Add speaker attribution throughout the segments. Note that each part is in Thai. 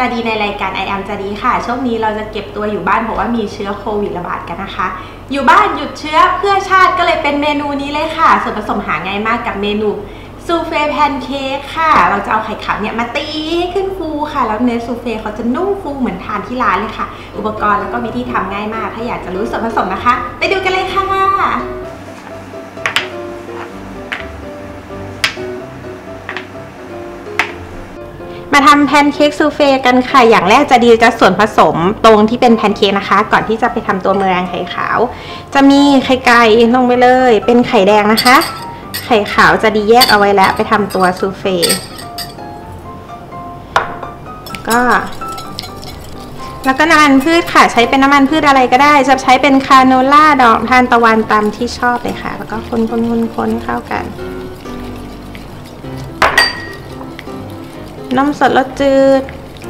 Speaker 1: จาดีในรายการ I am จาดีค่ะช่วงนี้เราจะเก็บตัวอยู่บ้านเพราะว่ามีเชื้อโควิดระบาดกันนะคะอยู่บ้านหยุดเชื้อเพื่อชาติก็เลยเป็นเมนูนี้เลยค่ะส่วนผสมหาง่ายมากกับเมนูซูเฟ่แพนเค้กค่ะเราจะเอาไข่ขาวเนี่ยมาตีให้ขึ้นฟูค่ะแล้วเนื้อซูเฟ่เขาจะนุ่มฟูเหมือนทานที่ร้านเลยค่ะอุปกรณ์แล้วก็วิธีทำง่ายมากถ้าอยากจะรู้ส่วนผสมนะคะไปดูกันเลยค่ะมาทำแพนเค้กซูเฟ่กันค่ะอย่างแรกจะดีจะส่วนผสมตรงที่เป็นแพนเค้กนะคะก่อนที่จะไปทำตัวเมอแรงไข่ขาวจะมีไข่ไก่ลงไปเลยเป็นไข่แดงนะคะไข่ขาวจะดีแยกเอาไว้แล้วไปทำตัวซูเฟ่แล้วก็น้ำมันพืชค่ะใช้เป็นน้ำมันพืชอะไรก็ได้จะใช้เป็นคาโนล่าดอกทานตะวันตามที่ชอบเลยค่ะแล้วก็คนให้เข้ากันนมสดรสจืด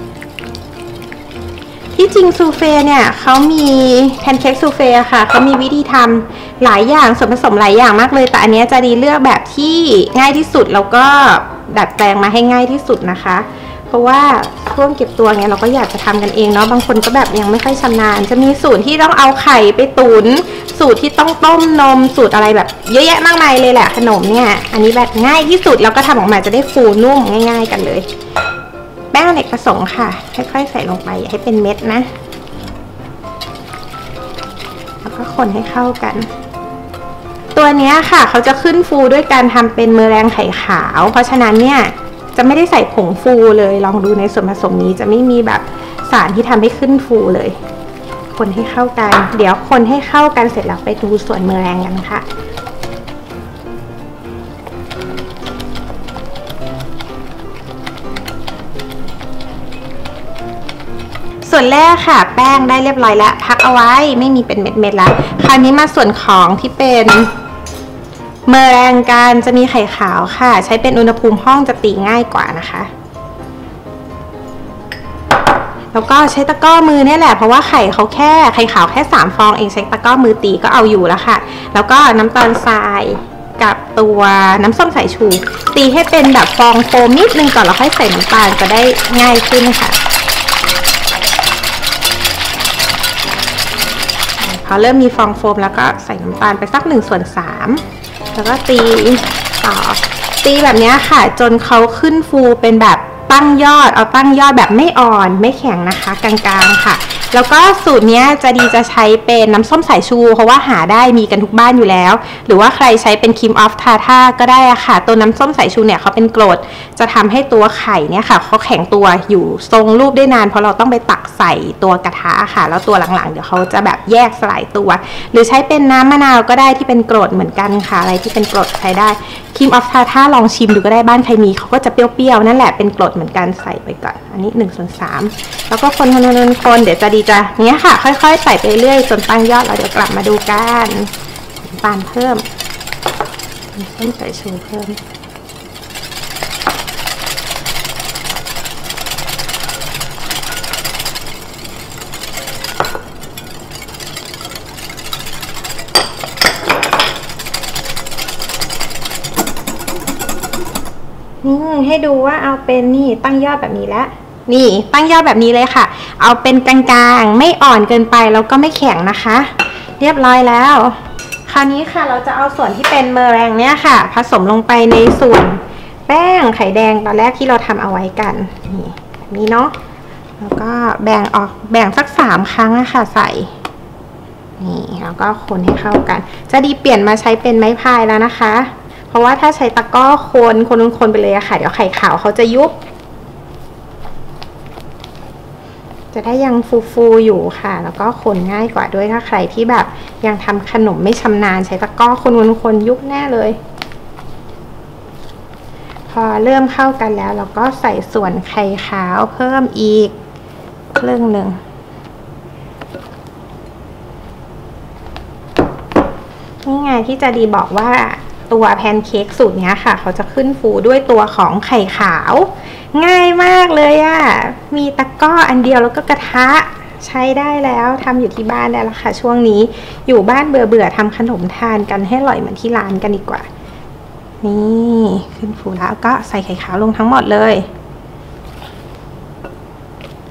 Speaker 1: ที่จริงซูเฟ่เนี่ยเขามีแพนเค้กซูเฟ่ค่ะเขามีวิธีทำหลายอย่างส่วนผสมหลายอย่างมากเลยแต่อันนี้จะดีเลือกแบบที่ง่ายที่สุดแล้วก็ดัดแปลงมาให้ง่ายที่สุดนะคะเพราะว่าช่วงเก็บตัวเนี้ยเราก็อยากจะทำกันเองเนาะบางคนก็แบบยังไม่ค่อยชำนาญจะมีสูตรที่ต้องเอาไข่ไปตุ๋นสูตรที่ต้องต้มนมสูตรอะไรแบบเยอะแยะมากมายเลยแหละขนมเนี่ยอันนี้แบบง่ายที่สุดแล้วก็ทำออกมาจะได้ฟูนุ่มง่ายๆกันเลยแป้งอเนกประสงค์ค่ะค่อยๆใส่ลงไปอย่าให้เป็นเม็ดนะแล้วก็คนให้เข้ากันตัวนี้ค่ะเขาจะขึ้นฟูด้วยการทำเป็นเมอแรงไข่ขาวเพราะฉะนั้นเนี่ยจะไม่ได้ใส่ผงฟูเลยลองดูในส่วนผสมนี้จะไม่มีแบบสารที่ทำให้ขึ้นฟูเลยคนให้เข้ากันเดี๋ยวคนให้เข้ากันเสร็จแล้วไปดูส่วนเมอแรงกันค่ะส่วนแรกค่ะแป้งได้เรียบร้อยแล้วพักเอาไว้ไม่มีเป็นเม็ดๆแล้วคราวนี้มาส่วนของที่เป็นเมอแรงกันจะมีไข่ขาวค่ะใช้เป็นอุณหภูมิห้องจะตีง่ายกว่านะคะแล้วก็ใช้ตะกร้อมือเนี่ยแหละเพราะว่าไข่ขาวแค่3ฟองเองใช้ตะกร้อมือตีก็เอาอยู่แล้วค่ะแล้วก็น้ำตาลทรายกับตัวน้ำส้มสายชูตีให้เป็นแบบฟองโฟมนิดนึงก่อนแล้วค่อยใส่น้ำตาลจะได้ง่ายขึ้นค่ะพอเริ่มมีฟองโฟมแล้วก็ใส่น้ำตาลไปสัก1/3แล้วก็ตีต่อตีแบบนี้ค่ะจนเขาขึ้นฟูเป็นแบบตั้งยอดเอาตั้งยอดแบบไม่อ่อนไม่แข็งนะคะกลางๆค่ะแล้วก็สูตรนี้จะใช้เป็นน้ำส้มสายชูเพราะว่าหาได้มีกันทุกบ้านอยู่แล้วหรือว่าใครใช้เป็นครีมออฟทาท่าก็ได้อะค่ะตัวน้ำส้มสายชูเนี่ยเขาเป็นกรดจะทำให้ตัวไข่เนี่ยค่ะเขาแข็งตัวอยู่ทรงรูปได้นานเพราะเราต้องไปตักใส่ตัวกระทะค่ะแล้วตัวหลังๆเดี๋ยวเขาจะแบบแยกสลายตัวหรือใช้เป็นน้ำมะนาวก็ได้ที่เป็นกรดเหมือนกันค่ะอะไรที่เป็นกรดใช้ได้ครีมออฟทาท่าลองชิมดูก็ได้บ้านใครมีเขาก็จะเปรี้ยวๆนั่นแหละเป็นกรดเหมือนกันใส่ไปก่อนอันนี้1/3แล้วก็คนเดี๋ยวจะดีจะเนี้ยค่ะค่อยๆใส่ไปเรื่อยจนตั้งยอดแล้วเดี๋ยวกลับมาดูกันน้ำตาลเพิ่มเส้นสายชูเพิ่มให้ดูว่าเอาเป็นนี่ตั้งยอดแบบนี้แล้วนี่ตั้งยอดแบบนี้เลยค่ะเอาเป็นกลางๆไม่อ่อนเกินไปแล้วก็ไม่แข็งนะคะเรียบร้อยแล้วคราวนี้ค่ะเราจะเอาส่วนที่เป็นเมอแรงเนี่ยค่ะผสมลงไปในส่วนแป้งไข่แดงตอนแรกที่เราทำเอาไว้กันนี่แบบนี้เนาะแล้วก็แบ่งสัก3 ครั้งนะคะใส่นี่แล้วก็คนให้เข้ากันจะดีเปลี่ยนมาใช้เป็นไม้พายแล้วนะคะเพราะว่าถ้าใช้ตะกร้อคนไปเลยอะค่ะเดี๋ยวไข่ขาวเขาจะยุบจะได้ยังฟูอยู่ค่ะแล้วก็คนง่ายกว่าด้วยถ้าใครที่แบบยังทำขนมไม่ชำนาญใช้ตะกร้อคนยุบแน่เลยพอเริ่มเข้ากันแล้วเราก็ใส่ส่วนไข่ขาวเพิ่มอีกครึ่งหนึ่งนี่ไงที่จะดีบอกว่าตัวแพนเค้กสูตรนี้ค่ะเขาจะขึ้นฟูด้วยตัวของไข่ขาวง่ายมากเลยอะมีตะกร้ออันเดียวแล้วก็กระทะใช้ได้แล้วทำอยู่ที่บ้านได้แล้วค่ะช่วงนี้อยู่บ้านเบื่อทำขนมทานกันให้อร่อยเหมือนที่ร้านกันดีกว่านี่ขึ้นฟูแล้วก็ใส่ไข่ขาวลงทั้งหมดเลย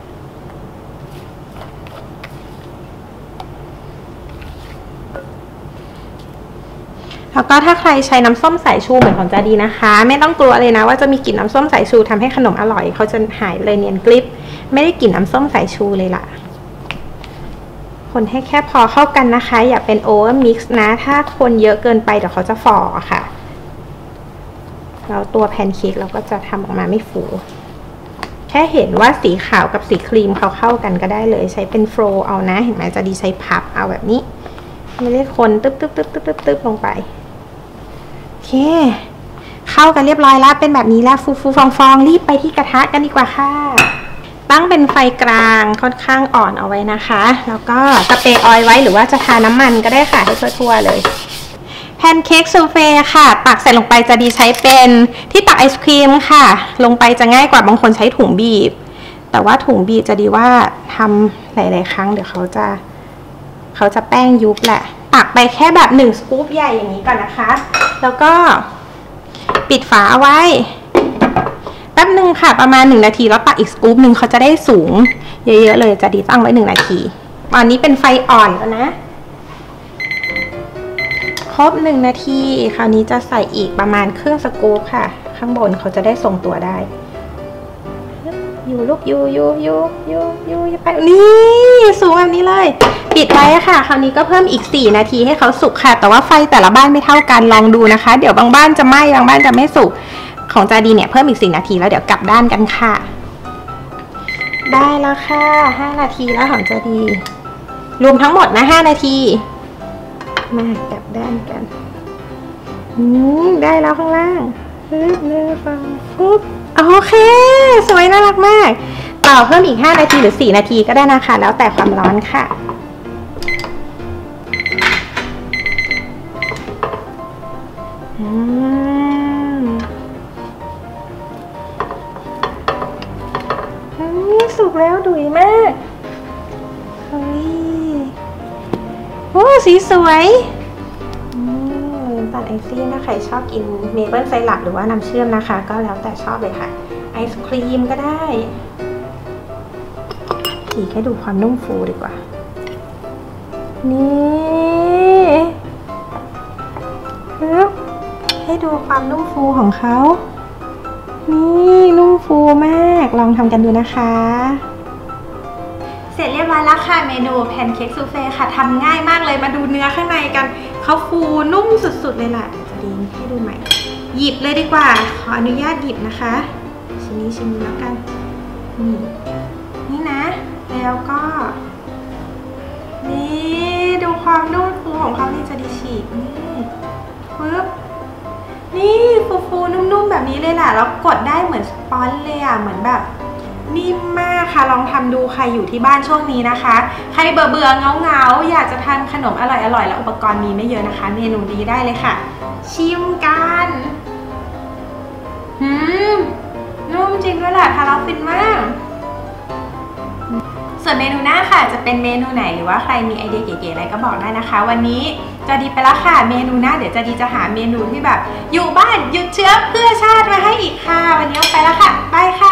Speaker 1: แล้วก็ถ้าใครใช้น้ำส้มสายชูเหมือนของจาดีนะคะไม่ต้องกลัวเลยนะว่าจะมีกลิ่นน้ำส้มสายชูทำให้ขนมอร่อยเขาจะหายเลยเนียนกริบไม่ได้กลิ่นน้ำส้มสายชูเลยล่ะคนให้แค่พอเข้ากันนะคะอย่าเป็นโอเวอร์มิกซ์นะถ้าคนเยอะเกินไปเดี๋ยวเขาจะฝ่อค่ะแล้วตัวแพนเค้กเราก็จะทำออกมาไม่ฟูแค่เห็นว่าสีขาวกับสีครีมเขาเข้ากันก็ได้เลยใช้เป็นโฟลเอานะเห็นไหมจะดีใช้พับเอาแบบนี้ไม่ได้คนตึ๊บลงไปโอเคเข้ากันเรียบร้อยแล้วเป็นแบบนี้แล้วฟูฟองรีบไปที่กระทะกันดีกว่าค่ะตั้งเป็นไฟกลางค่อนข้างอ่อนเอาไว้นะคะแล้วก็สเปรย์ออยล์ไว้หรือว่าจะทาน้ำมันก็ได้ค่ะให้ทั่วๆเลยแพนเค้กซูเฟ่ค่ะตักใส่ลงไปจะดีใช้เป็นที่ตักไอศครีมค่ะลงไปจะง่ายกว่าบางคนใช้ถุงบีบแต่ว่าถุงบีบจะดีว่าทำหลายๆครั้งเดี๋ยวเขาจะแป้งยุบแหละตักไปแค่แบบ1สกู๊ปใหญ่อย่างนี้ก่อนนะคะแล้วก็ปิดฝาเอาไว้แป๊บนึงค่ะประมาณ1นาทีแล้วตักอีกสกู๊ปหนึ่งเขาจะได้สูงเยอะๆเลยจะดีตั้งไว้1นาทีตอนนี้เป็นไฟอ่อนแล้วนะครบ1นาทีคราวนี้จะใส่อีกประมาณครึ่งสกู๊ปค่ะข้างบนเขาจะได้ทรงตัวได้อยู่ลูกอยู่ไปนี่สูงแบบนี้เลยปิดไว้ค่ะคราวนี้ก็เพิ่มอีก4นาทีให้เขาสุกค่ะแต่ว่าไฟแต่ละบ้านไม่เท่ากันลองดูนะคะเดี๋ยวบางบ้านจะไหม้บางบ้านจะไม่สุกของจาดีเนี่ยเพิ่มอีก4นาทีแล้วเดี๋ยวกลับด้านกันค่ะได้แล้วค่ะ5นาทีแล้วของจาดีรวมทั้งหมดนะ5นาทีมากลับด้านกันได้แล้วข้างล่างปุ๊บโอเคสวยน่ารักมากต่อเพิ่มอีก5นาทีหรือ4นาทีก็ได้นะคะแล้วแต่ความร้อนค่ะสุกแล้วดุยมากเฮ้ยโอ้สีสวยน้ำตาลไอซี่นะใครชอบกินเมเปิลไซรัปหรือว่าน้ำเชื่อมนะคะก็แล้วแต่ชอบเลยค่ะไอศครีมก็ได้ฉีกให้ดูความนุ่มฟูดีกว่านี่ให้ดูความนุ่มฟูของเขานี่นุ่มฟูมากลองทำกันดูนะคะเสร็จเรียบร้อยแล้วค่ะเมนูแพนเค้กซูเฟ่ค่ะทำง่ายมากเลยมาดูเนื้อข้างในกันเขาฟูนุ่มสุดๆเลยล่ะจะดีให้ดูใหม่หยิบเลยดีกว่าขออนุญาตหยิบนะคะชิ้นนี้แล้วกันนี่นะแล้วก็นี่ดูความนุ่มฟูของเขานี่จะดีฉีกนี่ปึ๊บนี่ฟูนุ่มๆแบบนี้เลยแหละแล้วกดได้เหมือนสปอนเลยอ่ะเหมือนแบบนิ่มมากค่ะลองทำดูใครอยู่ที่บ้านช่วงนี้นะคะใครเบื่อเงาอยากจะทานขนมอร่อยแล้วอุปกรณ์มีไม่เยอะนะคะเมนูดีได้เลยค่ะชิมกันนุ่มจริงด้วยแหละทานแล้วฟินมากส่วนเมนูหน้าค่ะจะเป็นเมนูไหนหรือว่าใครมีไอเดียเก๋ๆอะไรก็บอกได้นะคะวันนี้จะดีไปแล้วค่ะเมนูหน้าเดี๋ยวจะดีจะหาเมนูที่แบบอยู่บ้านหยุดเชื้อเพื่อชาติมาให้อีกค่ะวันนี้ไปแล้วค่ะบายค่ะ